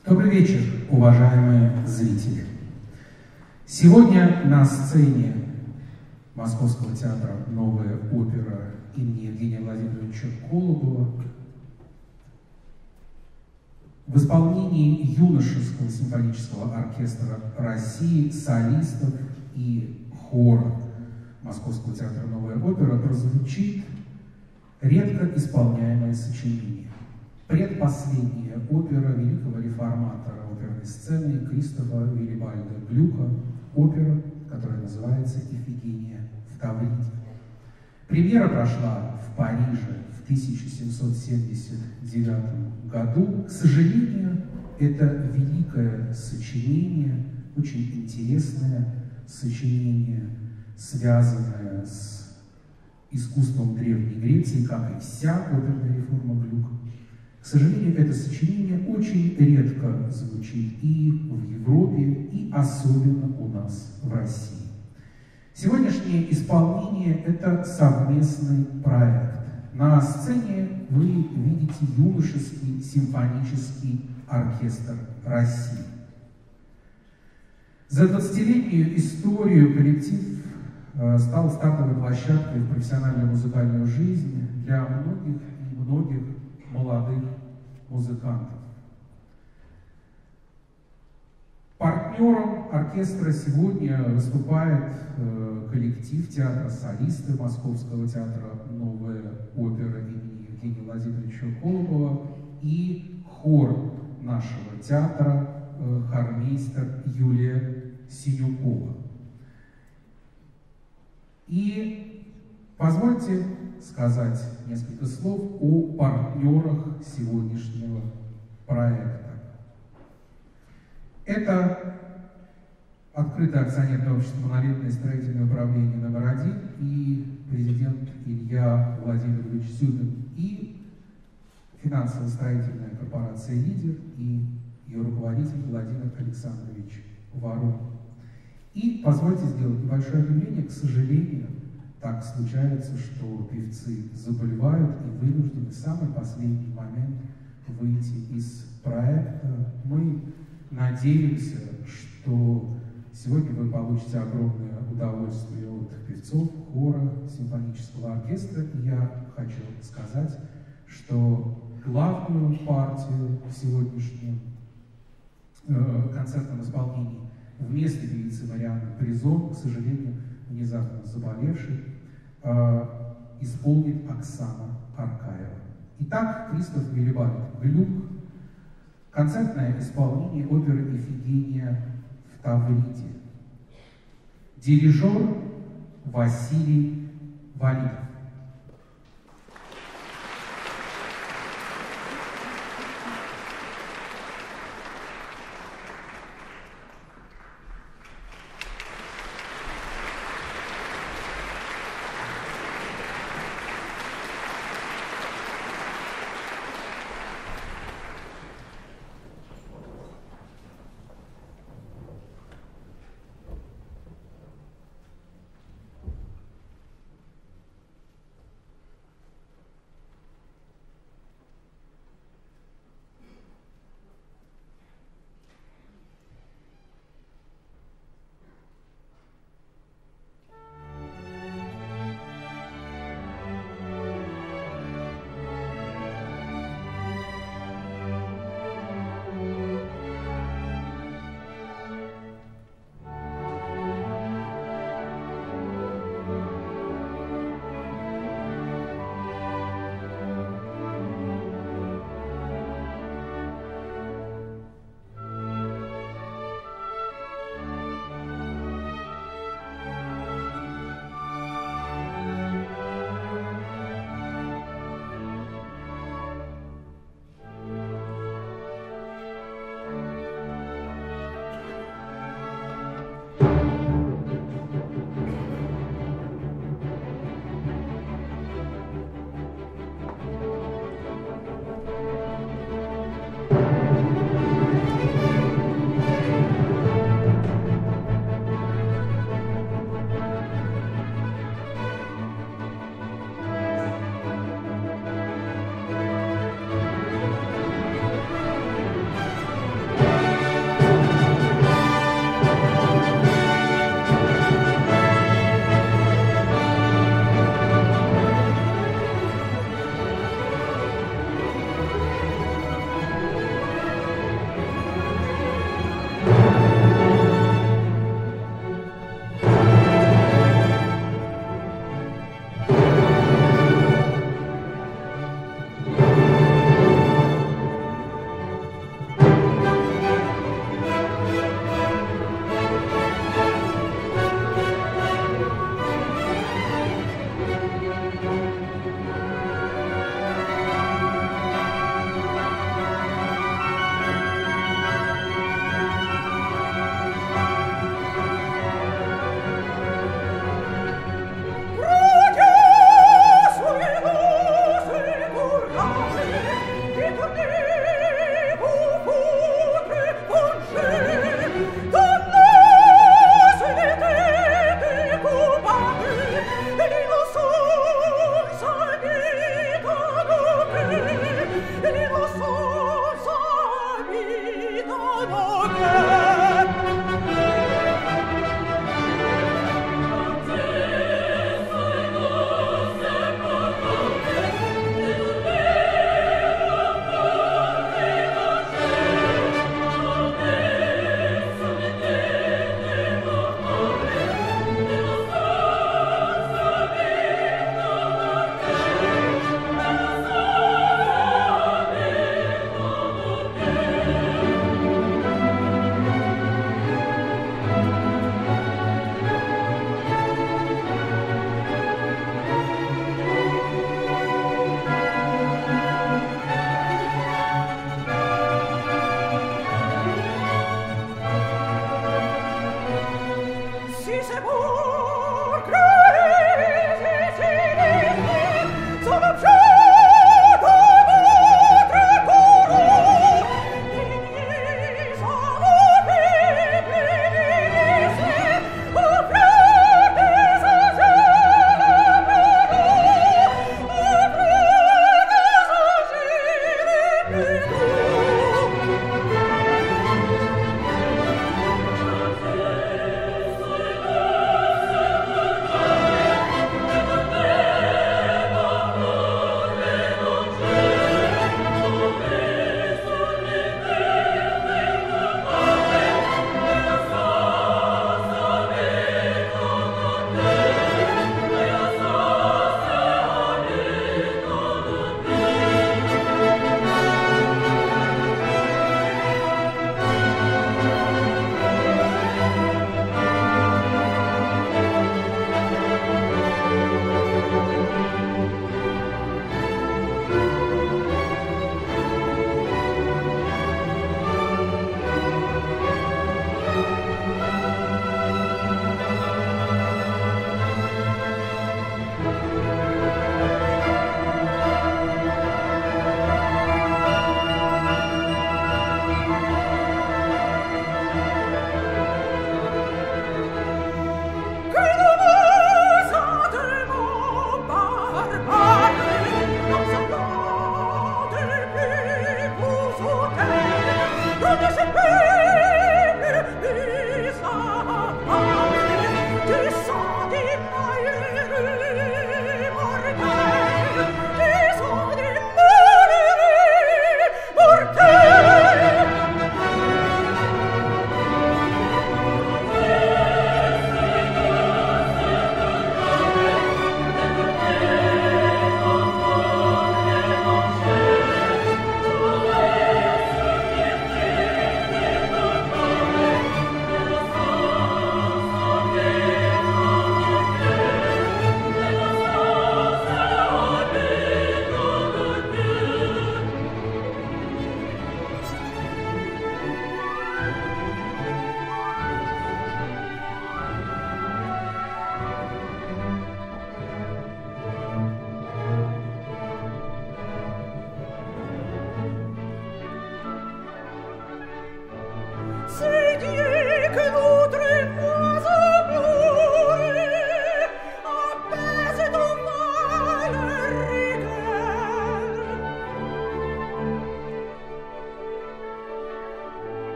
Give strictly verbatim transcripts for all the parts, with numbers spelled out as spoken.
Добрый вечер, уважаемые зрители. Сегодня на сцене Московского театра «Новая опера» имени Евгения Владимировича Колобова в исполнении юношеского симфонического оркестра России, солистов и хора Московского театра «Новая опера» прозвучит редко исполняемое сочинение. Предпоследняя опера великого реформатора оперной сцены Кристофа Виллибальда Глюка, опера, которая называется «Ифигения в Тавриде». Премьера прошла в Париже в тысяча семьсот семьдесят девятом году. К сожалению, это великое сочинение, очень интересное сочинение, связанное с искусством Древней Греции, как и вся оперная реформа Глюка. К сожалению, это сочинение очень редко звучит и в Европе, и особенно у нас в России. Сегодняшнее исполнение – это совместный проект. На сцене вы видите юношеский симфонический оркестр России. За двадцатилетнюю историю коллектив стал стартовой площадкой в профессиональную музыкальную жизнь для многих и многих молодых музыкантов. Партнером оркестра сегодня выступает э, коллектив театра «Солисты» Московского театра «Новая опера» имени Евгения Владимировича Колобова и хор нашего театра э, хормейстер Юлия Синюкова. И позвольте сказать несколько слов о партнерах сегодняшнего проекта. Это открытое акционерное общество «Монолитное строительное управление номер один» и президент Илья Владимирович Сюбин, и финансово-строительная корпорация «Лидер» и ее руководитель Владимир Александрович Воронин. И позвольте сделать небольшое объявление. К сожалению, так случается, что певцы заболевают и вынуждены в самый последний момент выйти из проекта. Мы надеемся, что сегодня вы получите огромное удовольствие от певцов, хора, симфонического оркестра. И я хочу сказать, что главную партию в сегодняшнем э, концертном исполнении вместо певицы Марианны Призон, к сожалению, внезапно заболевшей, э, исполнит Оксана Аркаева. Итак, Кристоф Виллибальд Глюк, концертное исполнение оперы «Ифигения в Тавриде». Дирижер Василий Валиев.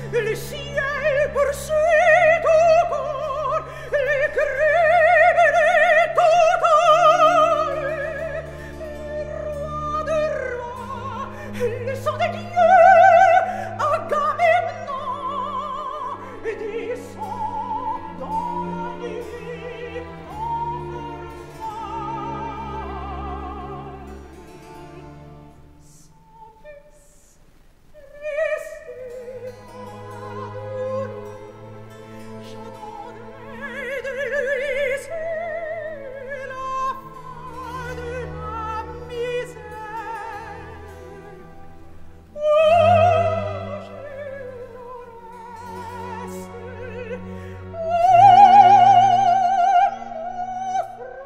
le ciel poursuit tout corps, les cris les totales, le roi de rois, le sang des dieux, Agamemnon, descend dans la nuit infernale. Sans fils, laissez l'amour, j'attendrai de lui, c'est la fin de ma misère. Oh, je reste, oh, mon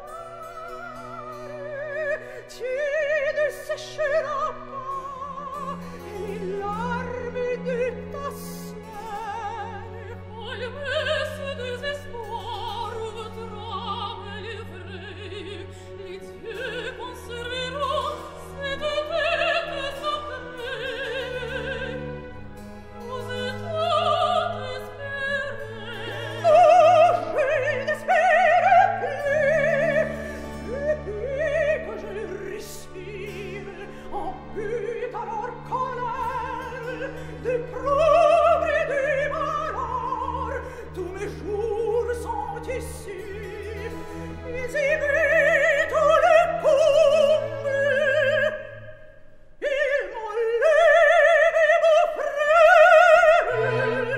frère, tu ne sécheras pas les larmes de ta sœur. Allume ce désespoir où votre âme est livrée, les dieux conserveront cette bête sacrée. Vous êtes tant espérés. Oh, je n'espère plus. Depuis que je respire en but à leur colère, de pauvres et de malheurs, tous mes jours sont ici. Ils y mettent tout le comble. Ils m'ont levé, mon frère.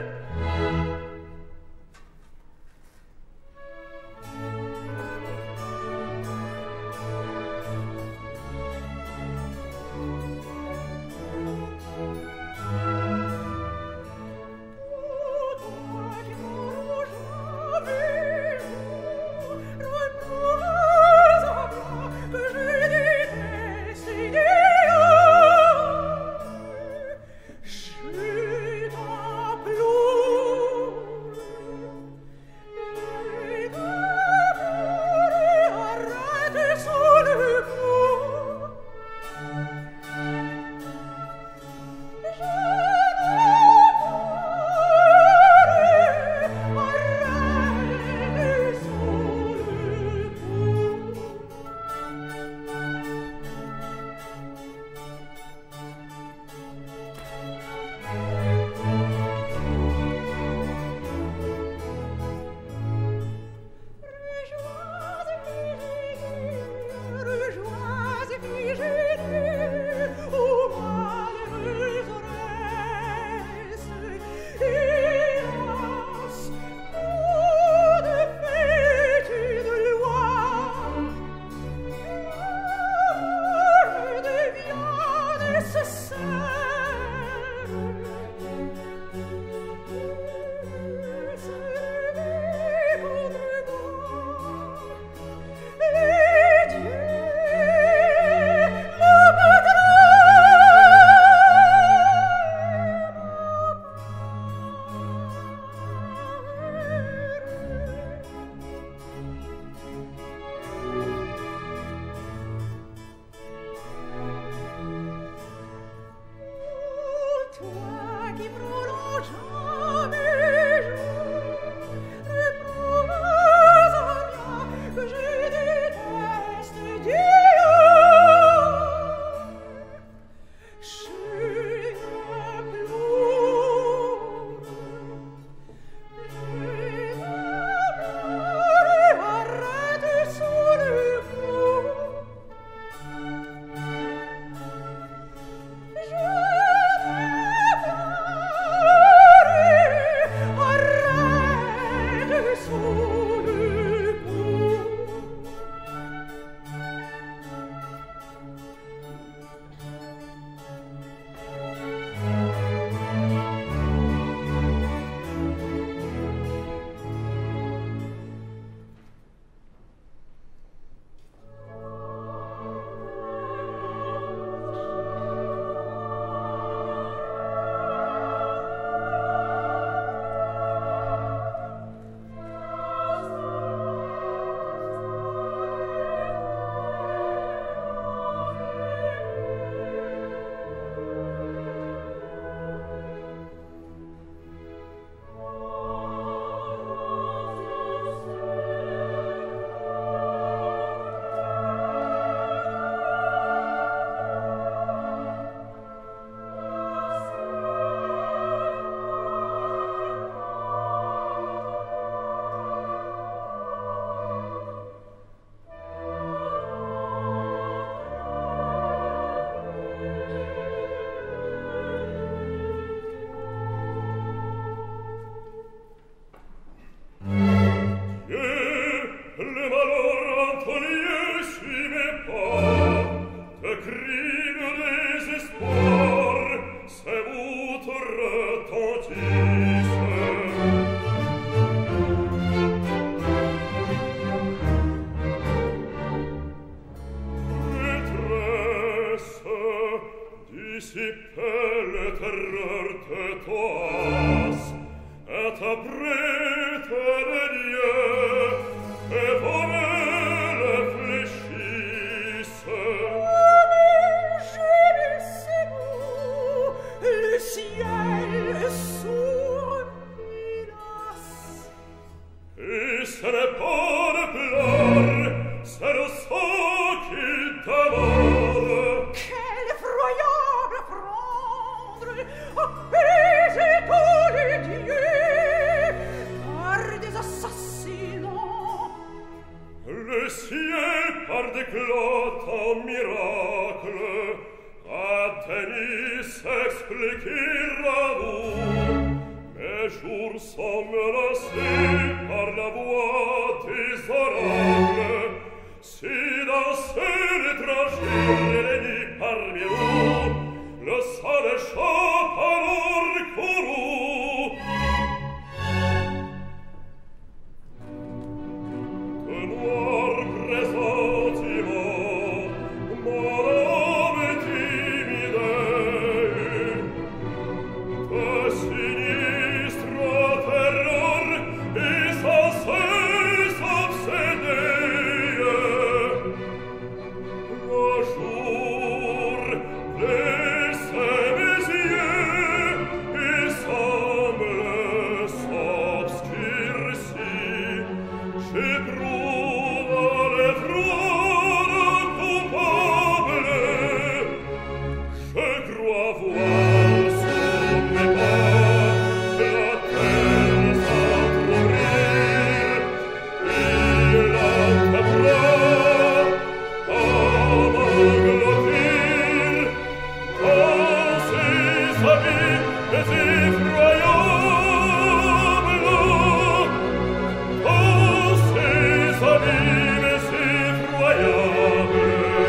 qui si peut le terreur de toi et abrite les dieux et vole le fléchisse. Mais je sais où le ciel est sourd, hélas. Et ce n'est pas de pleurs, c'est le sang qu'il t'amore. Quel effroyable prendre, apaiser tous les dieux par des assassinats. Le ciel par d'éclat en miracle a tenu s'expliquer à vous. Mes jours sont menacés par la voix des oracles. Si dans ce trajet les nids parmi nous, le sang des chats alors courut. De noirs pressentiments, mon âme timide, de sinistre terreur et sans cesse obsédé. Le jour blesse mes yeux et semble s'obscurcir. J'éprouve l'effroi coupable. Je crois voir sous mes pas la terre s'entrouvrir. Il l'entendra à m'engloutir dans ses abîmes effroyables. Dans ses abîmes effroyables.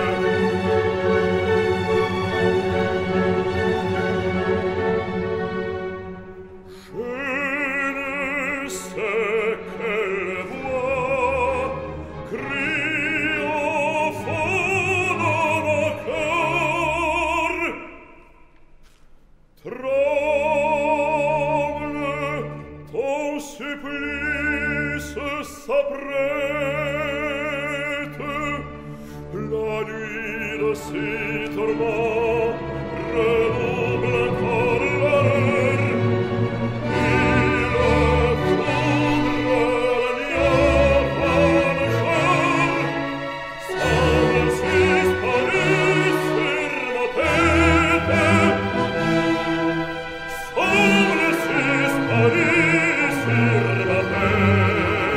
Je ne sais quelle voix crie au fond de mon cœur. Tremble, ton supplice s'apprête. La nuit de ces tourments redouble encore l'horreur. Et le foudre l'agneau semble suspendu sur ma tête. Semble suspendu sur ma tête.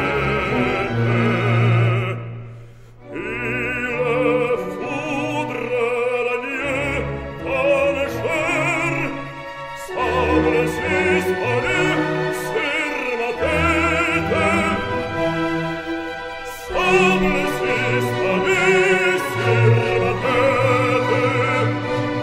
Et le foudre l'agneau pancheur semble suspendu sur ma tête. Semble suspendu sur ma tête.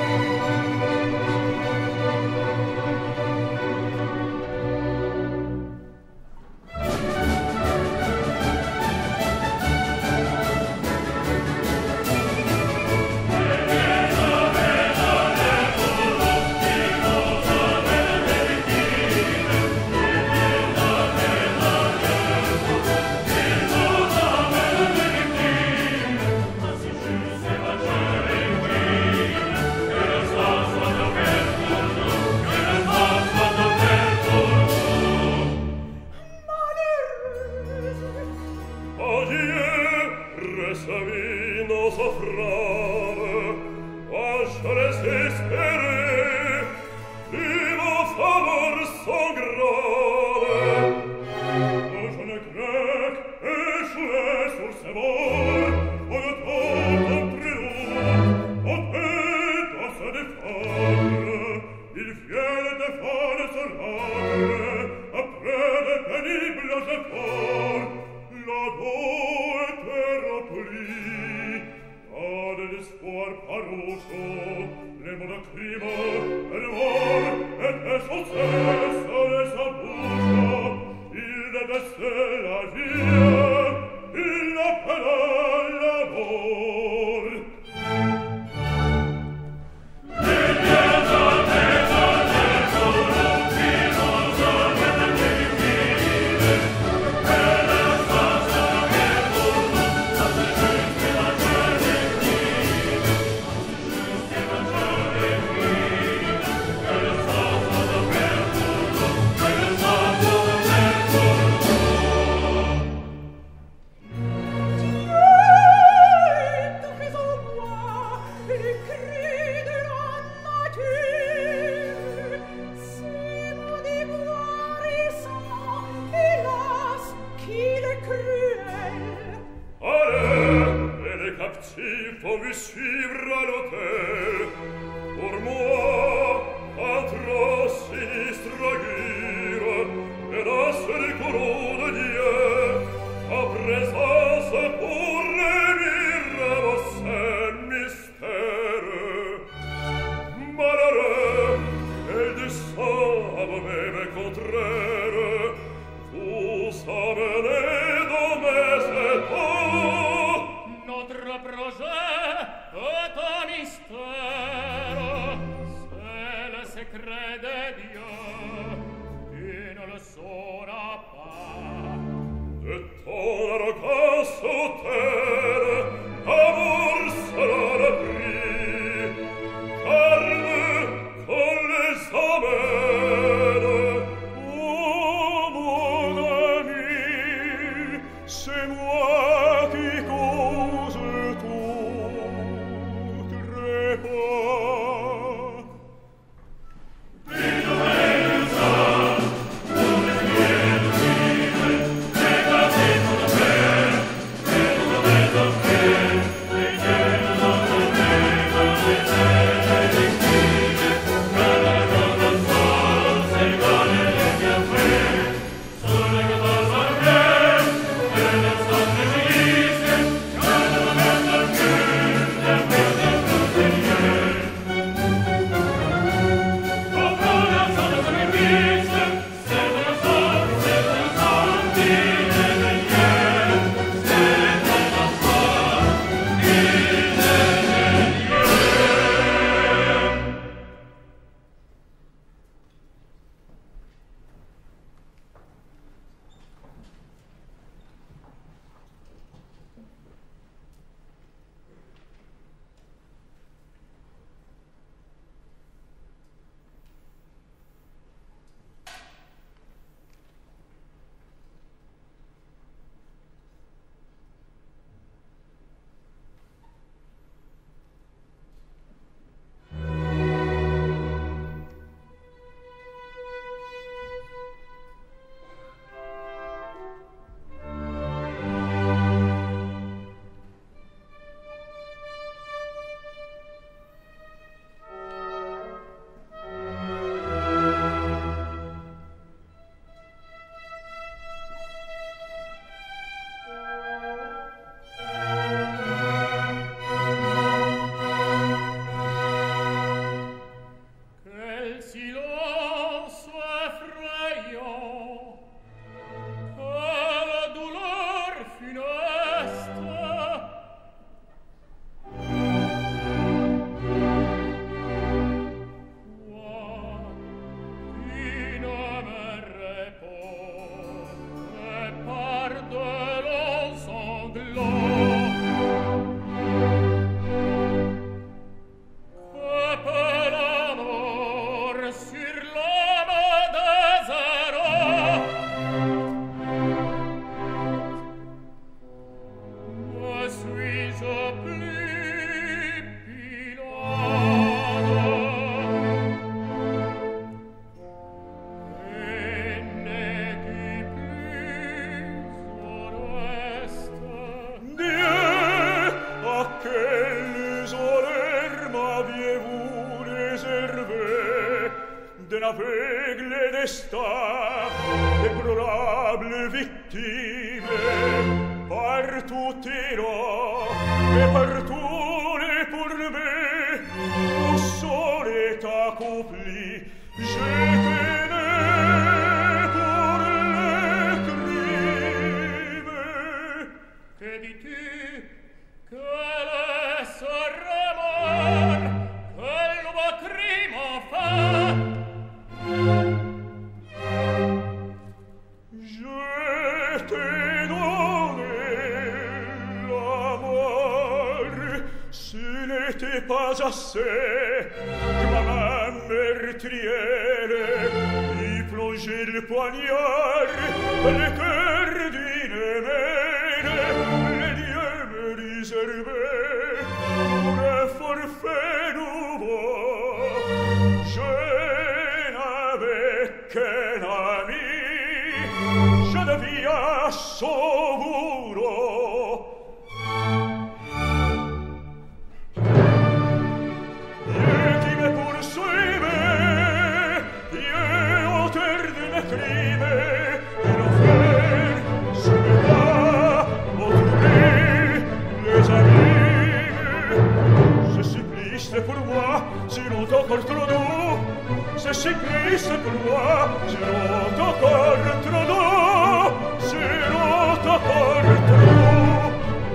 Recevis nos offrandes, oh, je les espérais, et vos faveurs sont grandes. Oh, je ne crains échouer sur ces bords, on ne tombe contre nous, on peut dans se défendre. Ils viennent de faire se rendre, après de pénibles efforts. La dos était remplie, dans de l'espoir farouche, les mots de crime et de mort étaient sans cesse et sans bouche. Il détestait la vie, il l'appelait la mort. réservé d'un aveugle destin, déplorable victime, partout ira, et partout les pourvers, au sol est accompli, j'étais né pour le crime. Que dis-tu? Quel est ce remords? Quel nouveau crime enfin? Je t'ai donné la mort. Ce n'était pas assez que ma main meurtrière y plongeait le poignard dans le cœur d'une mère. Les dieux me réservaient pour un forfait nouveau. Je n'avais qu'un ami, je deviens son bourreau. Dieu qui me poursuivait, Dieu auteur de mes crimes, et l'enfer se leva, autrui les amis. Ce supplice pour moi, sinon encore trop doux. Ce supplice pour moi, sinon encore trop doux. Sinon encore trop doux.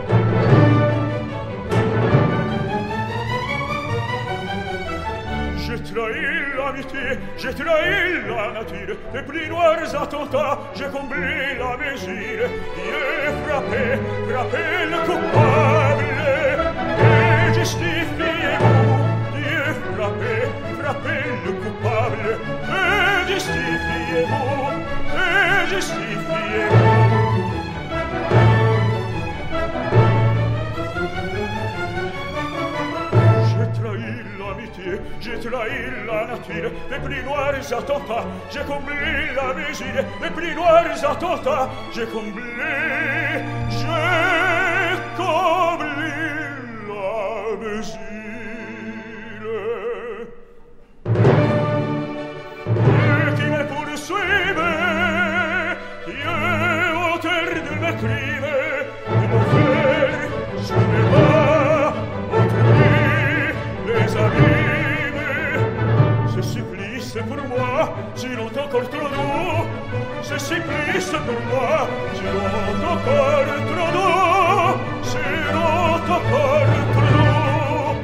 J'ai trahi l'amitié, j'ai trahi la nature. Les plus noirs attentats, j'ai comblé la mesure. Dieu frappé, frappé le coupable. Et justifiez-vous, Dieu frappé, frappé le coupable. Et justifiez-vous, et justifiez-vous. J'ai trahi l'amitié, j'ai trahi la nature. Les plus noirs attentats, j'ai comblé la mesure. Les plus noirs attentats, j'ai comblé, j'ai comblé la mesure. Dieu qui me poursuivait, Dieu auteur de mes crimes, de l'enfer se leva, autrui les abîmes. Ce supplice pour moi, si longtemps encore trop doux. Ce supplice pour moi, si longtemps encore trop doux. Si longtemps encore trop doux.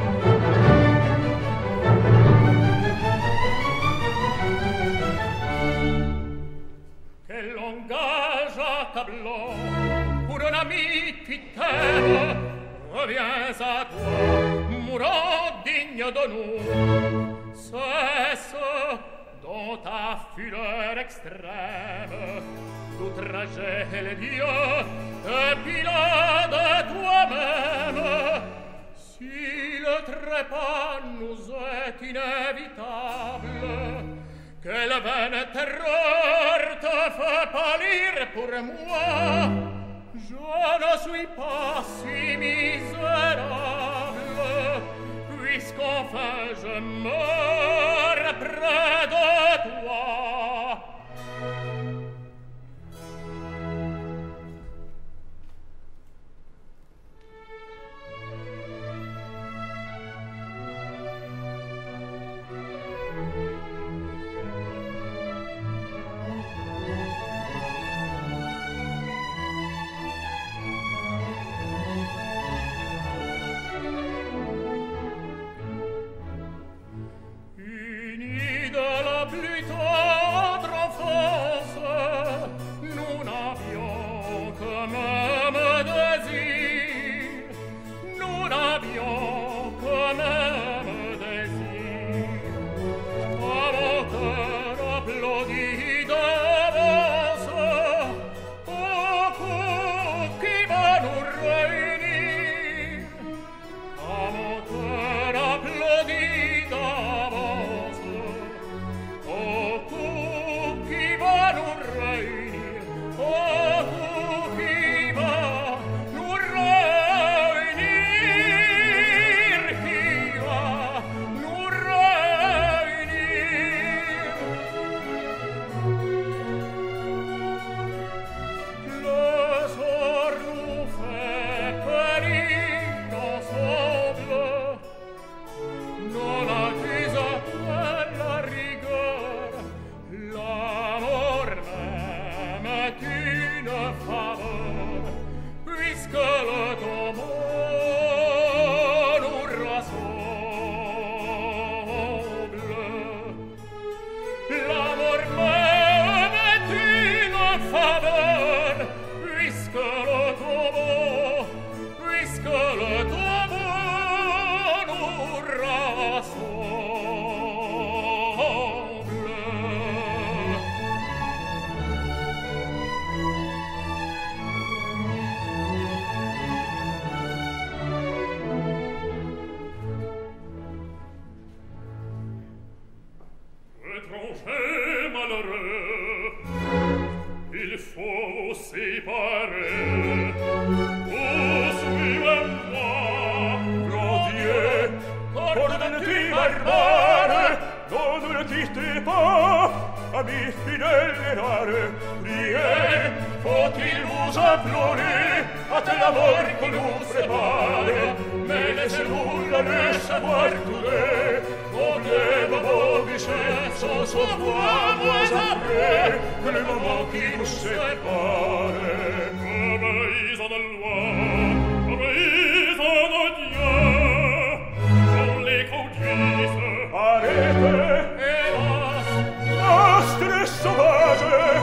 Quel langage accablant pour un ami qui t'aime. Reviens à toi, mourant digne de nous. Cesse dans ta fureur extrême d'outrager les dieux et pila de toi-même. Si le trépas nous est inévitable, quelle vaine terreur te fait pâlir pour moi? Je ne suis pas si misérable, puisqu'enfin je meurs près de toi. Oh j'ai malheureux, il faut vous séparer. Vous suivez-moi, grand Dieu, pardonnez barbare, non ne quittez pas, amis fidèles et rares, priez, faut-il vous implorer, hâte la mort qu'on nous prépare, mais laissez-vous le savoir tous deux, on vos bichets sans savoir moins après que le moment qui nous sépare. Obéissons à la loi, obéissons à Dieu, on les conduise. Arrêtez, hélas, nostre sauvage.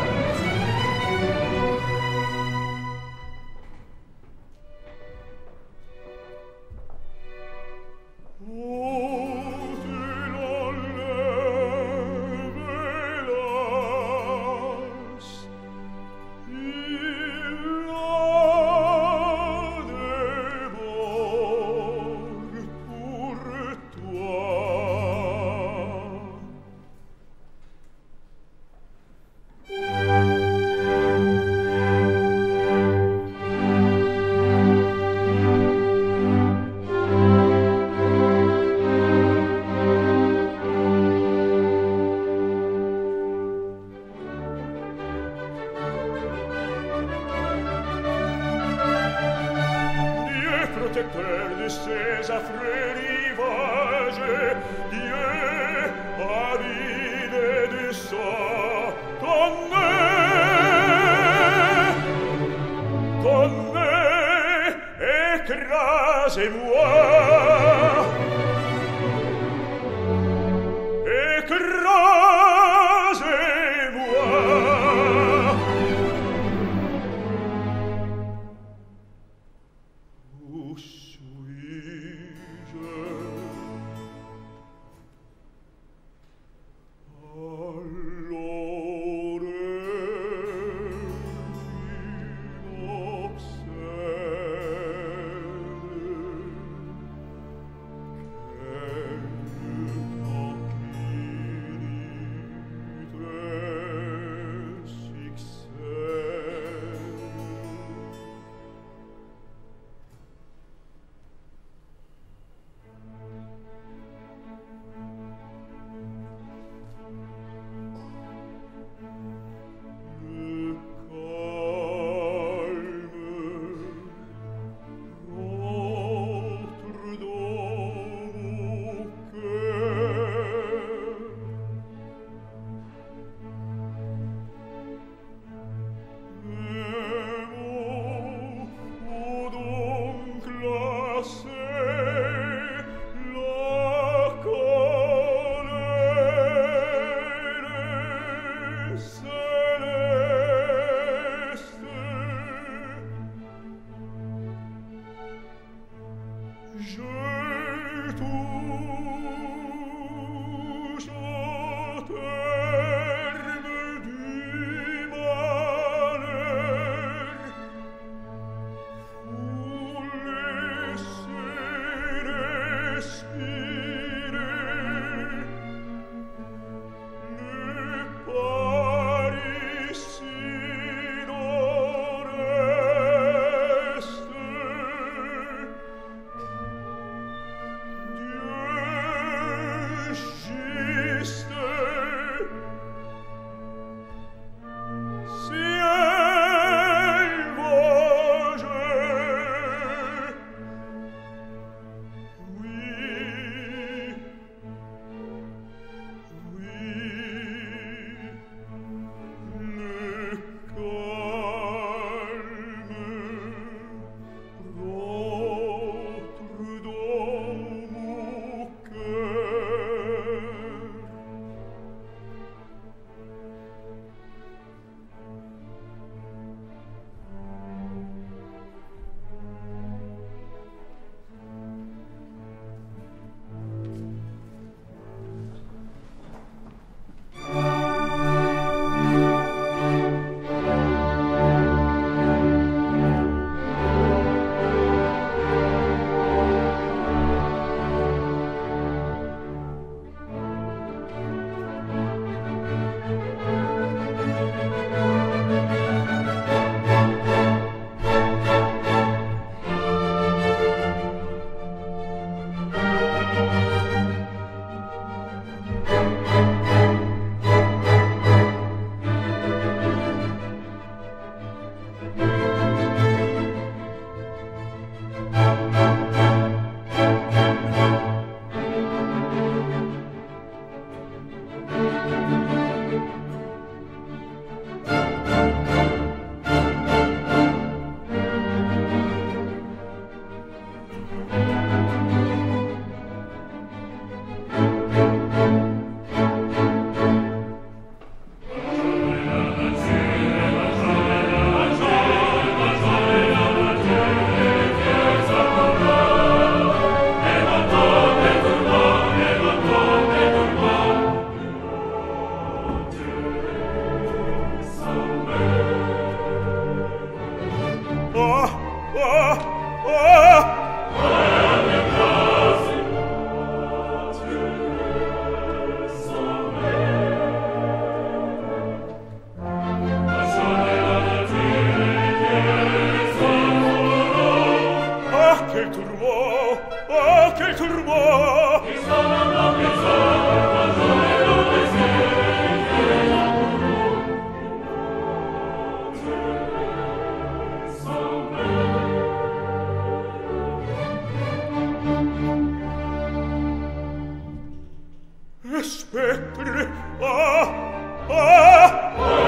e spettre, ah, ah!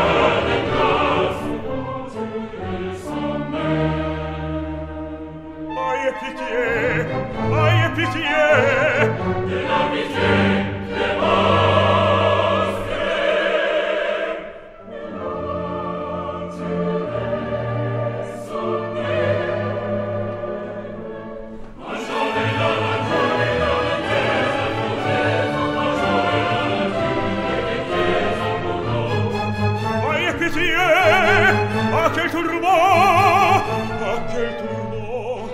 Aie pitié, aie pitié, de la pitié, de vostre. Aie pitié, à quel tourment, à quel tourment.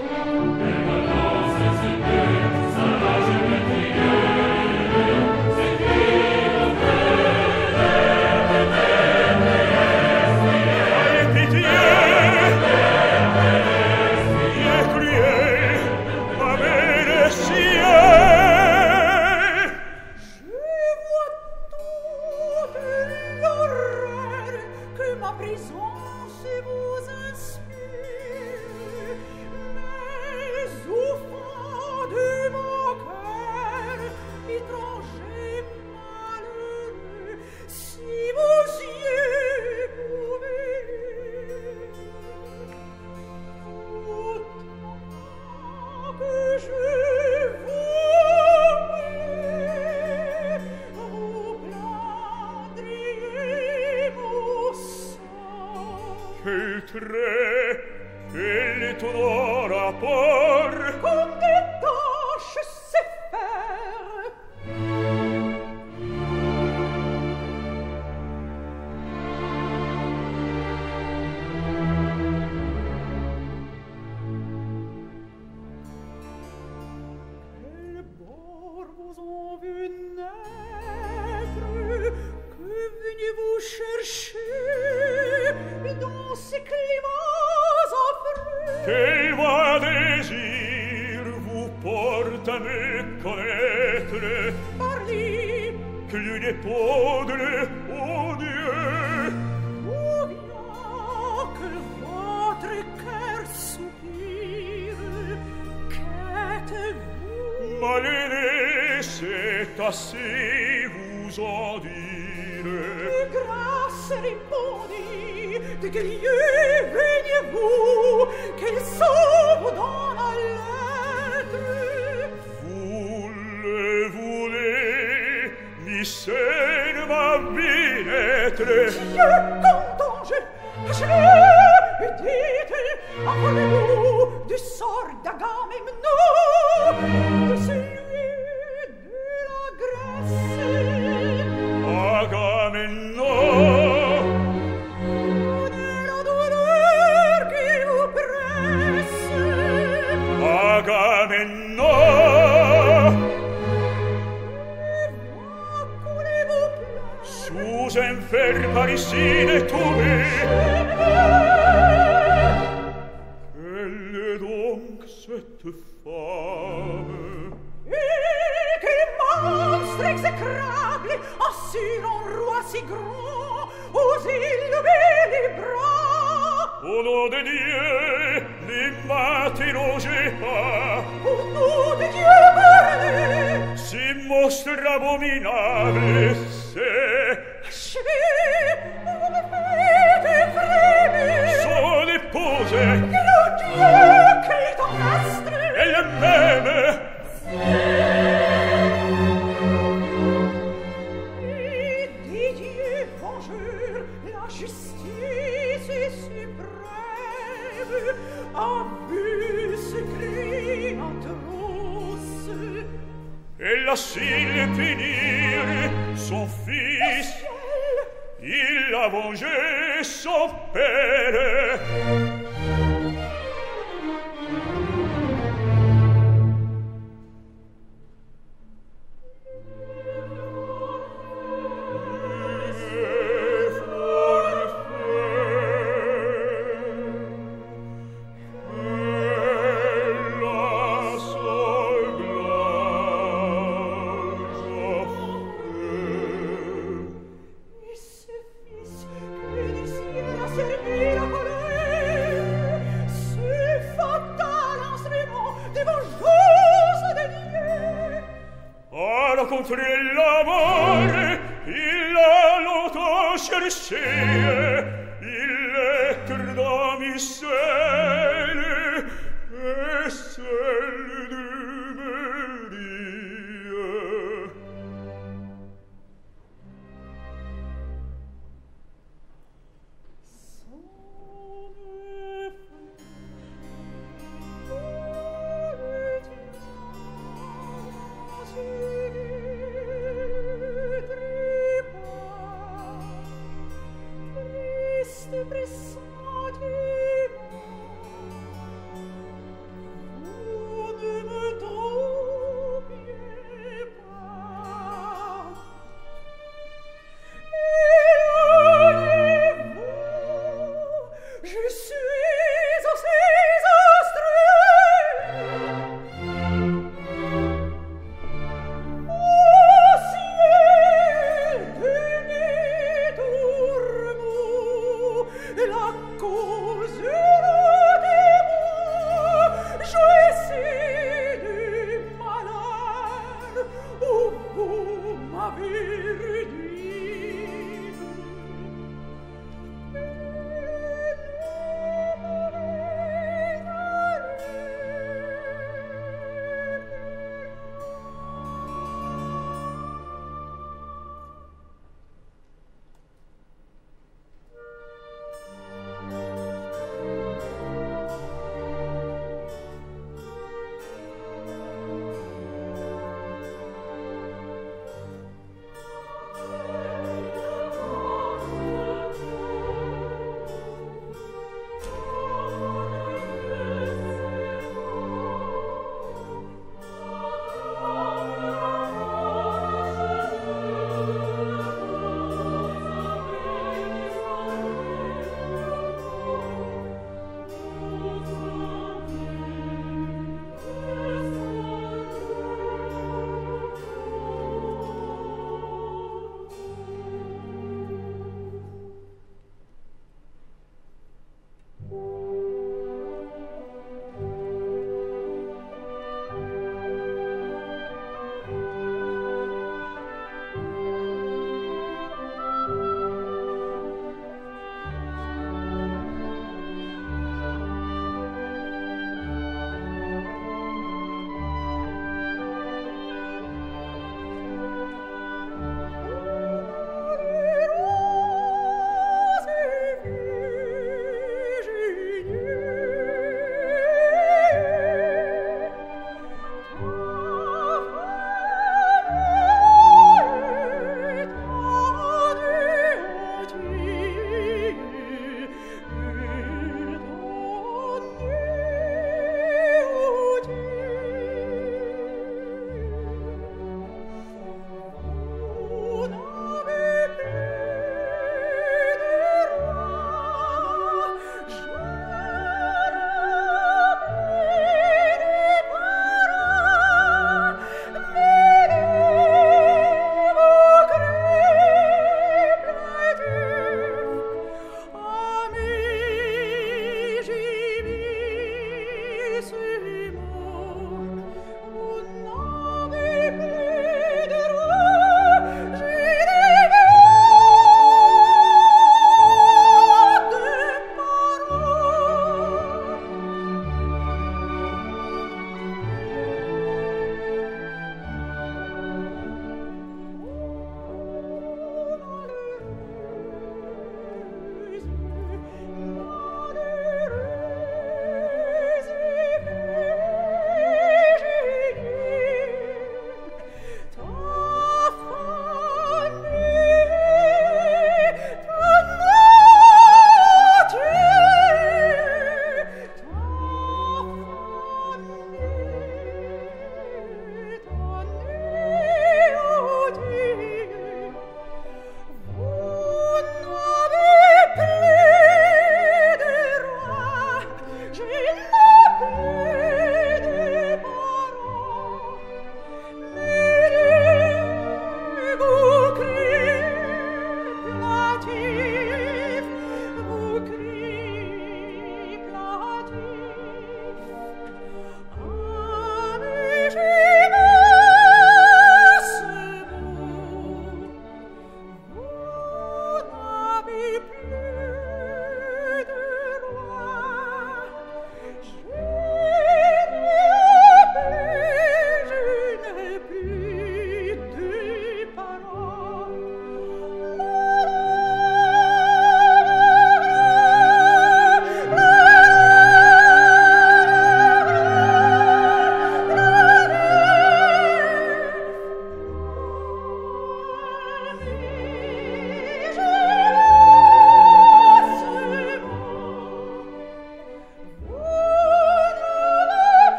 Servira con lei l'amore, il l'a longtemps cherché, il l'être d'amicelle et celle du mérite.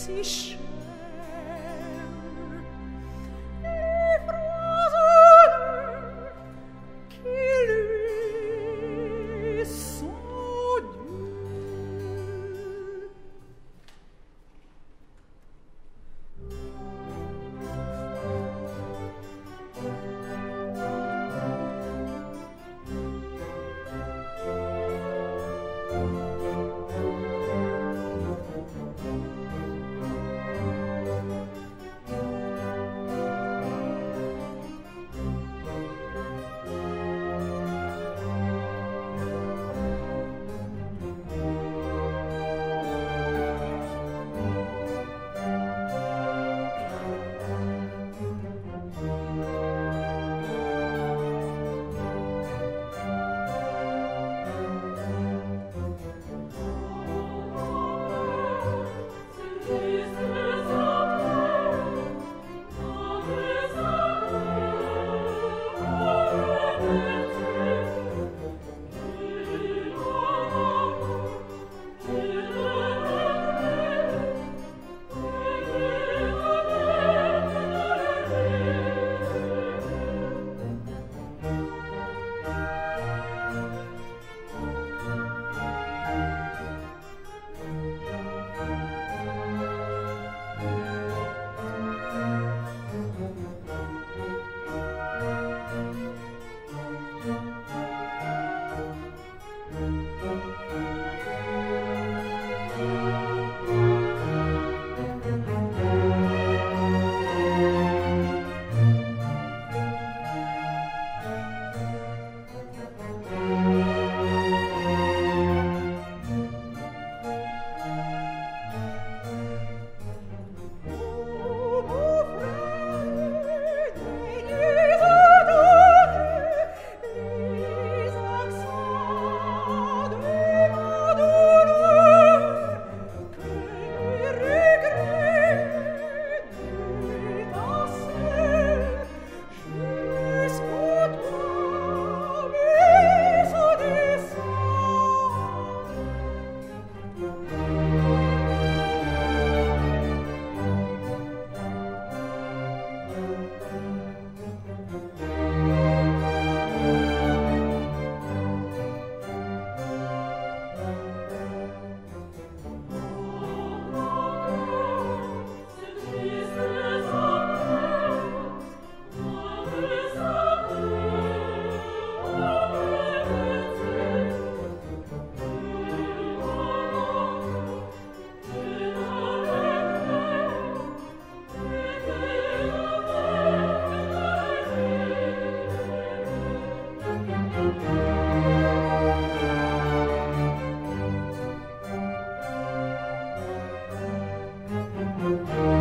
si chère. Les phrases qui lui sont dues. Thank you.